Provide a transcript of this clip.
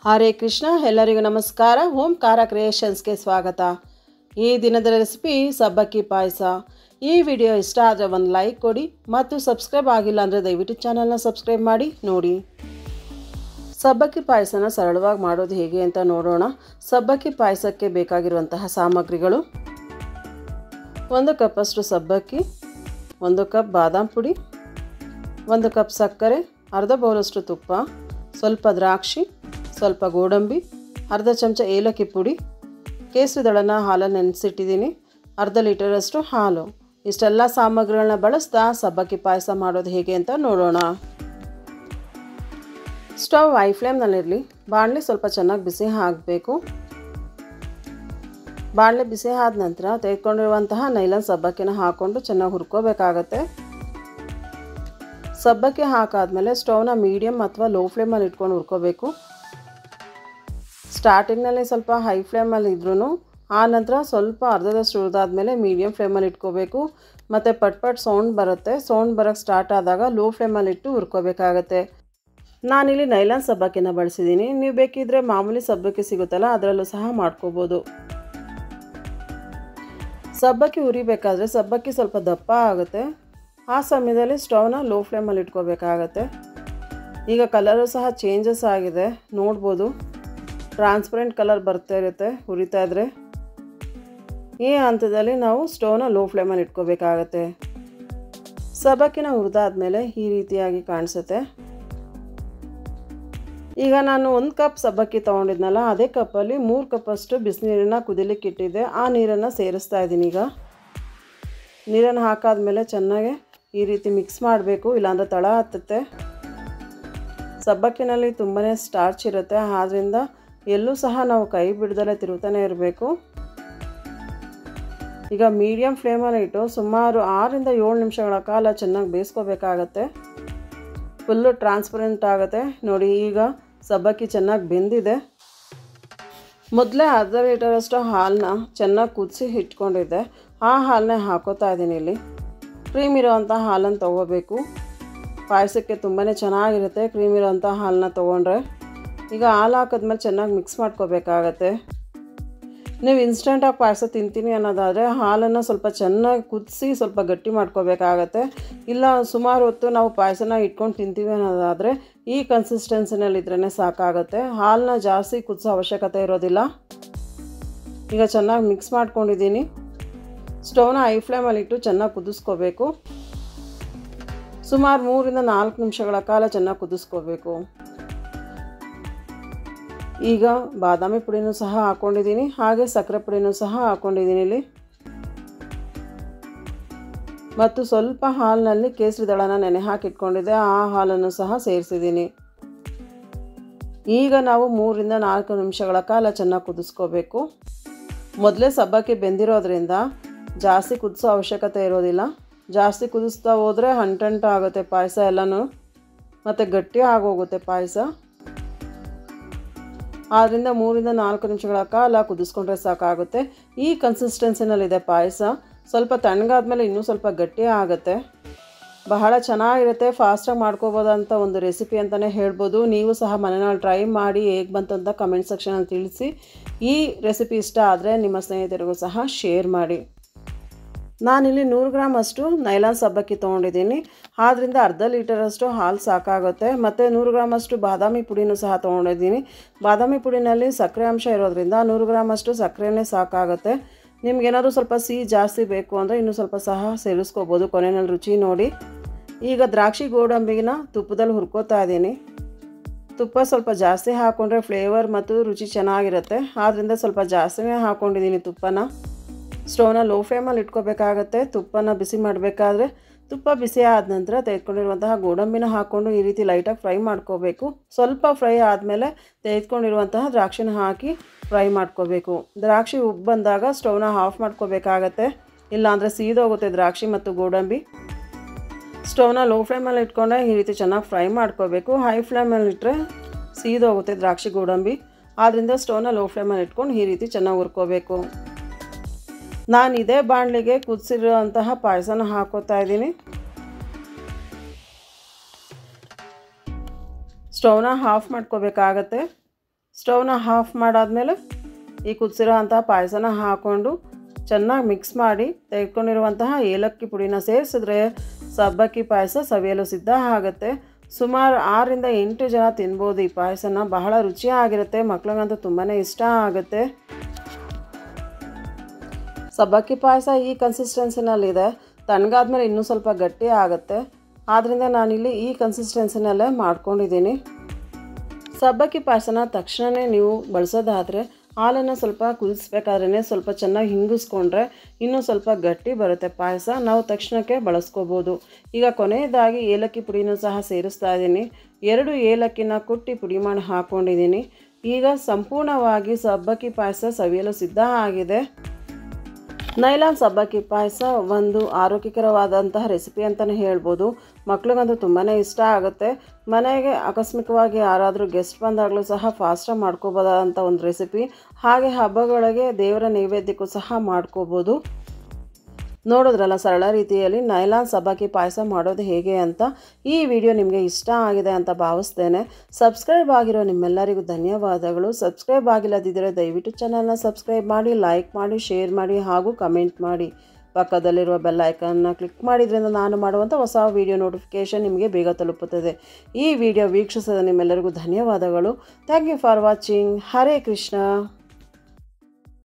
ಹರೇ ಕೃಷ್ಣ. ಎಲ್ಲರಿಗೂ ನಮಸ್ಕಾರ. ಓಂಕಾರ ಕ್ರಿಯೇಷನ್ಸ್ಗೆ ಸ್ವಾಗತ. ಈ ದಿನದ ರೆಸಿಪಿ ಸಬ್ಬಕ್ಕಿ ಪಾಯಸ. ಈ ವಿಡಿಯೋ ಇಷ್ಟ ಆದರೆ ಒಂದು ಲೈಕ್ ಕೊಡಿ ಮತ್ತು ಸಬ್ಸ್ಕ್ರೈಬ್ ಆಗಿಲ್ಲ ಅಂದರೆ ದಯವಿಟ್ಟು ಚಾನಲ್ನ ಸಬ್ಸ್ಕ್ರೈಬ್ ಮಾಡಿ ನೋಡಿ. ಸಬ್ಬಕ್ಕಿ ಪಾಯಸನ ಸರಳವಾಗಿ ಮಾಡೋದು ಹೇಗೆ ಅಂತ ನೋಡೋಣ. ಸಬ್ಬಕ್ಕಿ ಪಾಯಸಕ್ಕೆ ಬೇಕಾಗಿರುವಂತಹ ಸಾಮಗ್ರಿಗಳು: 1 ಕಪ್ಪಷ್ಟು ಸಬ್ಬಕ್ಕಿ, 1 ಕಪ್ ಬಾದಾಮ್ ಪುಡಿ, 1 ಕಪ್ ಸಕ್ಕರೆ, ಅರ್ಧ ಬೌಲಷ್ಟು ತುಪ್ಪ, ಸ್ವಲ್ಪ ದ್ರಾಕ್ಷಿ, ಸ್ವಲ್ಪ ಗೋಡಂಬಿ, ಅರ್ಧ ಚಮಚ ಏಲಕ್ಕಿ ಪುಡಿ, ಕೇಸರಿ ದಳನ ಹಾಲನ್ನು ನೆನೆಸಿಟ್ಟಿದ್ದೀನಿ, ಅರ್ಧ ಲೀಟರಷ್ಟು ಹಾಲು. ಇಷ್ಟೆಲ್ಲ ಸಾಮಗ್ರಿಗಳನ್ನ ಬಳಸ್ತಾ ಸಬ್ಬಕ್ಕಿ ಪಾಯಸ ಮಾಡೋದು ಹೇಗೆ ಅಂತ ನೋಡೋಣ. Stove high ಫ್ಲೇಮ್ನಲ್ಲಿರಲಿ. ಬಾಣಲೆ ಸ್ವಲ್ಪ ಚೆನ್ನಾಗಿ ಬಿಸಿ ಆಗಬೇಕು. ಬಾಣಲೆ ಬಿಸಿ ಆದ ನಂತರ ತೆಗೆದುಕೊಂಡಿರುವಂತಹ ನೈಲಾನ್ ಸಬ್ಬಕ್ಕಿನ ಹಾಕ್ಕೊಂಡು ಚೆನ್ನಾಗಿ ಹುರ್ಕೋಬೇಕಾಗತ್ತೆ. ಸಬ್ಬಕ್ಕಿ ಹಾಕಾದ್ಮೇಲೆ ಸ್ಟವ್ನ ಮೀಡಿಯಮ್ ಅಥವಾ ಲೋ ಫ್ಲೇಮಲ್ಲಿ ಇಟ್ಕೊಂಡು ಹುರ್ಕೋಬೇಕು. ಸ್ಟಾರ್ಟಿಂಗ್ನಲ್ಲಿ ಸ್ವಲ್ಪ ಹೈ ಫ್ಲೇಮಲ್ಲಿ ಇದ್ರೂ ಆ ನಂತರ ಸ್ವಲ್ಪ ಅರ್ಧದಷ್ಟು ಹುರಿದಾದ್ಮೇಲೆ ಮೀಡಿಯಮ್ ಫ್ಲೇಮಲ್ಲಿ ಇಟ್ಕೋಬೇಕು. ಮತ್ತು ಪಟ್ ಸೌಂಡ್ ಬರುತ್ತೆ. ಸೌಂಡ್ ಬರೋಕ್ಕೆ ಸ್ಟಾರ್ಟ್ ಆದಾಗ ಲೋ ಫ್ಲೇಮಲ್ಲಿ ಇಟ್ಟು ಹುರ್ಕೋಬೇಕಾಗತ್ತೆ. ನಾನಿಲ್ಲಿ ನೈಲಾನ್ ಸಬ್ಬಕ್ಕಿನ ಬಳಸಿದ್ದೀನಿ. ನೀವು ಬೇಕಿದ್ದರೆ ಮಾಮೂಲಿ ಸಬ್ಬಕ್ಕಿ ಸಿಗುತ್ತಲ್ಲ, ಅದರಲ್ಲೂ ಸಹ ಮಾಡ್ಕೋಬೋದು. ಸಬ್ಬಕ್ಕಿ ಹುರಿಬೇಕಾದ್ರೆ ಸಬ್ಬಕ್ಕಿ ಸ್ವಲ್ಪ ದಪ್ಪ ಆಗುತ್ತೆ. ಆ ಸಮಯದಲ್ಲಿ ಸ್ಟವ್ನ ಲೋ ಫ್ಲೇಮಲ್ಲಿ ಇಟ್ಕೋಬೇಕಾಗತ್ತೆ. ಈಗ ಕಲರು ಸಹ ಚೇಂಜಸ್ ಆಗಿದೆ, ನೋಡ್ಬೋದು. ಟ್ರಾನ್ಸ್ಪರೆಂಟ್ ಕಲರ್ ಬರ್ತಾ ಇರುತ್ತೆ ಹುರಿತಾ ಇದ್ರೆ. ಈ ಹಂತದಲ್ಲಿ ನಾವು ಸ್ಟವ್ನ ಲೋ ಫ್ಲೇಮಲ್ಲಿ ಇಟ್ಕೋಬೇಕಾಗತ್ತೆ. ಸಬ್ಬಕ್ಕಿನ ಹುರಿದಾದ್ಮೇಲೆ ಈ ರೀತಿಯಾಗಿ ಕಾಣಿಸುತ್ತೆ. ಈಗ ನಾನು 1 ಕಪ್ ಸಬ್ಬಕ್ಕಿ ತೊಗೊಂಡಿದ್ನಲ್ಲ, ಅದೇ ಕಪ್ಪಲ್ಲಿ 3 ಕಪ್ಪಷ್ಟು ಬಿಸಿನೀರನ್ನು ಕುದಿಲಿಕ್ಕೆ ಇಟ್ಟಿದ್ದೆ. ಆ ನೀರನ್ನು ಸೇರಿಸ್ತಾ ಇದ್ದೀನಿ. ಈಗ ನೀರನ್ನು ಹಾಕಾದ್ಮೇಲೆ ಚೆನ್ನಾಗಿ ಈ ರೀತಿ ಮಿಕ್ಸ್ ಮಾಡಬೇಕು, ಇಲ್ಲಾಂದರೆ ತಳ ಹತ್ತುತ್ತೆ. ಸಬ್ಬಕ್ಕಿನಲ್ಲಿ ತುಂಬಾ ಸ್ಟಾರ್ಚ್ ಇರುತ್ತೆ, ಆದ್ದರಿಂದ ಎಲ್ಲೂ ಸಹ ನಾವು ಕೈ ಬಿಡ್ದಲೇ ತಿರುಗ್ತಾನೆ ಇರಬೇಕು. ಈಗ ಮೀಡಿಯಮ್ ಫ್ಲೇಮಲ್ಲಿ ಇಟ್ಟು ಸುಮಾರು 6 ರಿಂದ 7 ನಿಮಿಷಗಳ ಕಾಲ ಚೆನ್ನಾಗಿ ಬೇಯಿಸ್ಕೋಬೇಕಾಗತ್ತೆ. ಫುಲ್ಲು ಟ್ರಾನ್ಸ್ಪರೆಂಟ್ ಆಗುತ್ತೆ ನೋಡಿ. ಈಗ ಸಬ್ಬಕ್ಕಿ ಚೆನ್ನಾಗಿ ಬೆಂದಿದೆ. ಮೊದಲೇ ಅರ್ಧ ಲೀಟರಷ್ಟು ಹಾಲನ್ನ ಚೆನ್ನಾಗಿ ಕುದಿಸಿ ಇಟ್ಕೊಂಡಿದ್ದೆ. ಆ ಹಾಲನ್ನೇ ಹಾಕೋತಾ ಇದ್ದೀನಿ. ಇಲ್ಲಿ ಕ್ರೀಮ್ ಇರೋವಂಥ ಹಾಲನ್ನು ತೊಗೋಬೇಕು. ಪಾಯಸಕ್ಕೆ ತುಂಬಾ ಚೆನ್ನಾಗಿರುತ್ತೆ ಕ್ರೀಮ್ ಇರೋವಂಥ ಹಾಲನ್ನ ತೊಗೊಂಡ್ರೆ. ಈಗ ಹಾಲು ಹಾಕಿದ್ಮೇಲೆ ಚೆನ್ನಾಗಿ ಮಿಕ್ಸ್ ಮಾಡ್ಕೋಬೇಕಾಗತ್ತೆ. ನೀವು ಇನ್ಸ್ಟೆಂಟಾಗಿ ಪಾಯಸ ತಿಂತೀನಿ ಅನ್ನೋದಾದರೆ ಹಾಲನ್ನು ಸ್ವಲ್ಪ ಚೆನ್ನಾಗಿ ಕುದಿಸಿ ಸ್ವಲ್ಪ ಗಟ್ಟಿ ಮಾಡ್ಕೋಬೇಕಾಗತ್ತೆ. ಇಲ್ಲ ಸುಮಾರು ಹೊತ್ತು ನಾವು ಪಾಯಸನ ಇಟ್ಕೊಂಡು ತಿಂತೀವಿ ಅನ್ನೋದಾದರೆ ಈ ಕನ್ಸಿಸ್ಟೆನ್ಸಿನಲ್ಲಿದ್ರೇ ಸಾಕಾಗುತ್ತೆ. ಹಾಲನ್ನ ಜಾಸ್ತಿ ಕುದಿಸೋ ಅವಶ್ಯಕತೆ ಇರೋದಿಲ್ಲ. ಈಗ ಚೆನ್ನಾಗಿ ಮಿಕ್ಸ್ ಮಾಡ್ಕೊಂಡಿದ್ದೀನಿ. ಸ್ಟವ್ನ ಹೈ ಫ್ಲೇಮಲ್ಲಿಟ್ಟು ಚೆನ್ನಾಗಿ ಕುದಿಸ್ಕೋಬೇಕು. ಸುಮಾರು 3 ರಿಂದ 4 ನಿಮಿಷಗಳ ಕಾಲ ಚೆನ್ನಾಗಿ ಕುದಿಸ್ಕೋಬೇಕು. ಈಗ ಬಾದಾಮಿ ಪುಡಿನೂ ಸಹ ಹಾಕ್ಕೊಂಡಿದ್ದೀನಿ, ಹಾಗೆ ಸಕ್ಕರೆ ಪುಡಿನೂ ಸಹ ಹಾಕ್ಕೊಂಡಿದ್ದೀನಿ ಇಲ್ಲಿ. ಮತ್ತು ಸ್ವಲ್ಪ ಹಾಲಿನಲ್ಲಿ ಕೇಸರಿ ದಳನ ನೆನೆ ಹಾಕಿಟ್ಕೊಂಡಿದ್ದೆ, ಆ ಹಾಲನ್ನು ಸಹ ಸೇರಿಸಿದ್ದೀನಿ. ಈಗ ನಾವು 3 ರಿಂದ 4 ನಿಮಿಷಗಳ ಕಾಲ ಚೆನ್ನಾಗಿ ಕುದಿಸ್ಕೋಬೇಕು. ಮೊದಲೇ ಸಬ್ಬಕ್ಕಿ ಬೆಂದಿರೋದ್ರಿಂದ ಜಾಸ್ತಿ ಕುದಿಸೋ ಅವಶ್ಯಕತೆ ಇರೋದಿಲ್ಲ. ಜಾಸ್ತಿ ಕುದಿಸ್ತಾ ಹೋದರೆ ಅಂಟಂಟು ಆಗುತ್ತೆ ಪಾಯಸ ಎಲ್ಲನೂ, ಮತ್ತು ಗಟ್ಟಿ ಆಗೋಗುತ್ತೆ ಪಾಯಸ. ಆದ್ದರಿಂದ 3 ರಿಂದ 4 ನಿಮಿಷಗಳ ಕಾಲ ಕುದಿಸ್ಕೊಂಡ್ರೆ ಸಾಕಾಗುತ್ತೆ. ಈ ಕನ್ಸಿಸ್ಟೆನ್ಸಿನಲ್ಲಿದೆ ಪಾಯಸ. ಸ್ವಲ್ಪ ತಣ್ಣಗಾದ್ಮೇಲೆ ಇನ್ನೂ ಸ್ವಲ್ಪ ಗಟ್ಟಿ ಆಗುತ್ತೆ. ಬಹಳ ಚೆನ್ನಾಗಿರುತ್ತೆ, ಫಾಸ್ಟಾಗಿ ಮಾಡ್ಕೋಬೋದಂಥ ಒಂದು ರೆಸಿಪಿ ಅಂತಲೇ ಹೇಳ್ಬೋದು. ನೀವು ಸಹ ಮನೆಯಲ್ಲಿ ಟ್ರೈ ಮಾಡಿ ಹೇಗೆ ಬಂತು ಅಂತ ಕಮೆಂಟ್ ಸೆಕ್ಷನಲ್ಲಿ ತಿಳಿಸಿ. ಈ ರೆಸಿಪಿ ಇಷ್ಟ ಆದರೆ ನಿಮ್ಮ ಸ್ನೇಹಿತರಿಗೂ ಸಹ ಶೇರ್ ಮಾಡಿ. ನಾನಿಲ್ಲಿ 100 ಗ್ರಾಮ್ ಅಷ್ಟು ನೈಲಾನ್ ಸಬ್ಬಕ್ಕಿ ತೊಗೊಂಡಿದ್ದೀನಿ. ಆದ್ದರಿಂದ ಅರ್ಧ ಲೀಟರಷ್ಟು ಹಾಲು ಸಾಕಾಗುತ್ತೆ. ಮತ್ತು 100 ಗ್ರಾಮ್ ಅಷ್ಟು ಬಾದಾಮಿ ಪುಡಿನೂ ಸಹ ತೊಗೊಂಡಿದ್ದೀನಿ. ಬಾದಾಮಿ ಪುಡಿನಲ್ಲಿ ಸಕ್ಕರೆ ಅಂಶ ಇರೋದ್ರಿಂದ 100 ಗ್ರಾಮ್ ಅಷ್ಟು ಸಕ್ಕರೆನೇ ಸಾಕಾಗುತ್ತೆ. ನಿಮ್ಗೇನಾದರೂ ಸ್ವಲ್ಪ ಸಿಹಿ ಜಾಸ್ತಿ ಬೇಕು ಅಂದರೆ ಇನ್ನೂ ಸ್ವಲ್ಪ ಸಹ ಸೇರಿಸ್ಕೋಬೋದು, ಕೊನೆಯಲ್ಲಿ ರುಚಿ ನೋಡಿ. ಈಗ ದ್ರಾಕ್ಷಿ ಗೋಡಂಬಿನ ತುಪ್ಪದಲ್ಲಿ ಹುರ್ಕೋತಾ ಇದ್ದೀನಿ. ತುಪ್ಪ ಸ್ವಲ್ಪ ಜಾಸ್ತಿ ಹಾಕ್ಕೊಂಡ್ರೆ ಫ್ಲೇವರ್ ಮತ್ತು ರುಚಿ ಚೆನ್ನಾಗಿರುತ್ತೆ, ಆದ್ದರಿಂದ ಸ್ವಲ್ಪ ಜಾಸ್ತಿನೇ ಹಾಕ್ಕೊಂಡಿದ್ದೀನಿ ತುಪ್ಪನ. ಸ್ಟವ್ನ ಲೋ ಫ್ಲೇಮಲ್ಲಿ ಇಟ್ಕೋಬೇಕಾಗತ್ತೆ. ತುಪ್ಪನ ಬಿಸಿ ಮಾಡಬೇಕಾದ್ರೆ ತುಪ್ಪ ಬಿಸಿ ಆದ ನಂತರ ತೆಗೆದುಕೊಂಡಿರುವಂತಹ ಗೋಡಂಬಿನ ಹಾಕ್ಕೊಂಡು ಈ ರೀತಿ ಲೈಟಾಗಿ ಫ್ರೈ ಮಾಡ್ಕೋಬೇಕು. ಸ್ವಲ್ಪ ಫ್ರೈ ಆದಮೇಲೆ ತೆಗೆದುಕೊಂಡಿರುವಂತಹ ದ್ರಾಕ್ಷಿನ ಹಾಕಿ ಫ್ರೈ ಮಾಡ್ಕೋಬೇಕು. ದ್ರಾಕ್ಷಿ ಉಬ್ಬು ಬಂದಾಗ ಸ್ಟವ್ನ ಆಫ್ ಮಾಡ್ಕೋಬೇಕಾಗತ್ತೆ, ಇಲ್ಲಾಂದರೆ ಸೀದೋಗುತ್ತೆ ದ್ರಾಕ್ಷಿ ಮತ್ತು ಗೋಡಂಬಿ. ಸ್ಟವ್ನ ಲೋ ಫ್ಲೇಮಲ್ಲಿ ಇಟ್ಕೊಂಡೆ ಈ ರೀತಿ ಚೆನ್ನಾಗಿ ಫ್ರೈ ಮಾಡ್ಕೋಬೇಕು. ಹೈ ಫ್ಲೇಮಲ್ಲಿ ಇಟ್ಟರೆ ಸೀದೋಗುತ್ತೆ ದ್ರಾಕ್ಷಿ ಗೋಡಂಬಿ. ಆದ್ದರಿಂದ ಸ್ಟವ್ನ ಲೋ ಫ್ಲೇಮಲ್ಲಿ ಇಟ್ಕೊಂಡು ಈ ರೀತಿ ಚೆನ್ನಾಗಿ ಹುರ್ಕೋಬೇಕು. ನಾನು ಇದೇ ಬಾಣಲಿಗೆ ಕುದಿಸಿರುವಂತಹ ಪಾಯಸನ ಹಾಕೋತಾ ಇದ್ದೀನಿ. ಸ್ಟವ್ನ ಆಫ್ ಮಾಡ್ಕೋಬೇಕಾಗತ್ತೆ. ಸ್ಟವ್ನ ಆಫ್ ಮಾಡಾದ್ಮೇಲೆ ಈ ಕುದಿಸಿರೋ ಅಂತಹ ಪಾಯಸನ ಹಾಕ್ಕೊಂಡು ಚೆನ್ನಾಗಿ ಮಿಕ್ಸ್ ಮಾಡಿ ತೆಗೆದುಕೊಂಡಿರುವಂತಹ ಏಲಕ್ಕಿ ಪುಡಿನ ಸೇರಿಸಿದ್ರೆ ಸಬ್ಬಕ್ಕಿ ಪಾಯಸ ಸವಿಯಲು ಸಿದ್ಧ ಆಗುತ್ತೆ. ಸುಮಾರು 6 ರಿಂದ 8 ಜನ ತಿನ್ಬೋದು ಈ ಪಾಯಸನ. ಬಹಳ ರುಚಿಯಾಗಿರುತ್ತೆ, ಮಕ್ಳಿಗಂತೂ ತುಂಬಾ ಇಷ್ಟ ಆಗುತ್ತೆ. ಸಬ್ಬಕ್ಕಿ ಪಾಯಸ ಈ ಕನ್ಸಿಸ್ಟೆನ್ಸಿನಲ್ಲಿದೆ. ತಣ್ಣಗಾದ್ಮೇಲೆ ಇನ್ನೂ ಸ್ವಲ್ಪ ಗಟ್ಟಿ ಆಗುತ್ತೆ. ಆದ್ದರಿಂದ ನಾನಿಲ್ಲಿ ಈ ಕನ್ಸಿಸ್ಟೆನ್ಸಿನಲ್ಲೇ ಮಾಡ್ಕೊಂಡಿದ್ದೀನಿ. ಸಬ್ಬಕ್ಕಿ ಪಾಯಸನ ತಕ್ಷಣವೇ ನೀವು ಬಳಸೋದಾದರೆ ಹಾಲನ್ನು ಸ್ವಲ್ಪ ಕುದಿಸ್ಬೇಕಾದ್ರೇ ಸ್ವಲ್ಪ ಚೆನ್ನಾಗಿ ಹಿಂಗಿಸ್ಕೊಂಡ್ರೆ ಇನ್ನೂ ಸ್ವಲ್ಪ ಗಟ್ಟಿ ಬರುತ್ತೆ ಪಾಯಸ. ನಾವು ತಕ್ಷಣಕ್ಕೆ ಬಳಸ್ಕೋಬೋದು. ಈಗ ಕೊನೆಯದಾಗಿ ಏಲಕ್ಕಿ ಪುಡಿನೂ ಸಹ ಸೇರಿಸ್ತಾ ಇದ್ದೀನಿ. 2 ಏಲಕ್ಕಿನ ಕುಟ್ಟಿ ಪುಡಿ ಮಾಡಿ ಹಾಕ್ಕೊಂಡಿದ್ದೀನಿ. ಈಗ ಸಂಪೂರ್ಣವಾಗಿ ಸಬ್ಬಕ್ಕಿ ಪಾಯಸ ಸವಿಯಲು ಸಿದ್ಧ ಆಗಿದೆ. ನೈಲಾನ್ ಸಬ್ಬಕ್ಕಿ ಪಾಯಸ ಒಂದು ಆರೋಗ್ಯಕರವಾದಂತಹ ರೆಸಿಪಿ ಅಂತಲೇ ಹೇಳ್ಬೋದು. ಮಕ್ಳಿಗಂತೂ ತುಂಬಾ ಇಷ್ಟ ಆಗುತ್ತೆ. ಮನೆಗೆ ಆಕಸ್ಮಿಕವಾಗಿ ಯಾರಾದರೂ ಗೆಸ್ಟ್ ಬಂದಾಗಲೂ ಸಹ ಫಾಸ್ಟಾಗಿ ಮಾಡ್ಕೋಬೋದಂಥ ಒಂದು ರೆಸಿಪಿ. ಹಾಗೆ ಹಬ್ಬಗಳಿಗೆ ದೇವರ ನೈವೇದ್ಯಕ್ಕೂ ಸಹ ಮಾಡ್ಕೋಬೋದು. ನೋಡಿದ್ರಲ್ಲ ಸರಳ ರೀತಿಯಲ್ಲಿ ನೈಲಾನ್ ಸಬ್ಬಕ್ಕಿ ಪಾಯಸ ಮಾಡೋದು ಹೇಗೆ ಅಂತ. ಈ ವಿಡಿಯೋ ನಿಮಗೆ ಇಷ್ಟ ಆಗಿದೆ ಅಂತ ಭಾವಿಸ್ತೇನೆ. ಸಬ್ಸ್ಕ್ರೈಬ್ ಆಗಿರೋ ನಿಮ್ಮೆಲ್ಲರಿಗೂ ಧನ್ಯವಾದಗಳು. ಸಬ್ಸ್ಕ್ರೈಬ್ ಆಗಿಲ್ಲದಿದ್ದರೆ ದಯವಿಟ್ಟು ಚಾನಲ್ನ ಸಬ್ಸ್ಕ್ರೈಬ್ ಮಾಡಿ, ಲೈಕ್ ಮಾಡಿ, ಶೇರ್ ಮಾಡಿ ಹಾಗೂ ಕಮೆಂಟ್ ಮಾಡಿ. ಪಕ್ಕದಲ್ಲಿರುವ ಬೆಲ್ ಐಕನ್ನ ಕ್ಲಿಕ್ ಮಾಡಿದ್ರಿಂದ ನಾನು ಮಾಡುವಂಥ ಹೊಸ ವಿಡಿಯೋ ನೋಟಿಫಿಕೇಷನ್ ನಿಮಗೆ ಬೇಗ ತಲುಪುತ್ತದೆ. ಈ ವಿಡಿಯೋ ವೀಕ್ಷಿಸಿದ ನಿಮ್ಮೆಲ್ಲರಿಗೂ ಧನ್ಯವಾದಗಳು. Thank you for watching. Hare Krishna.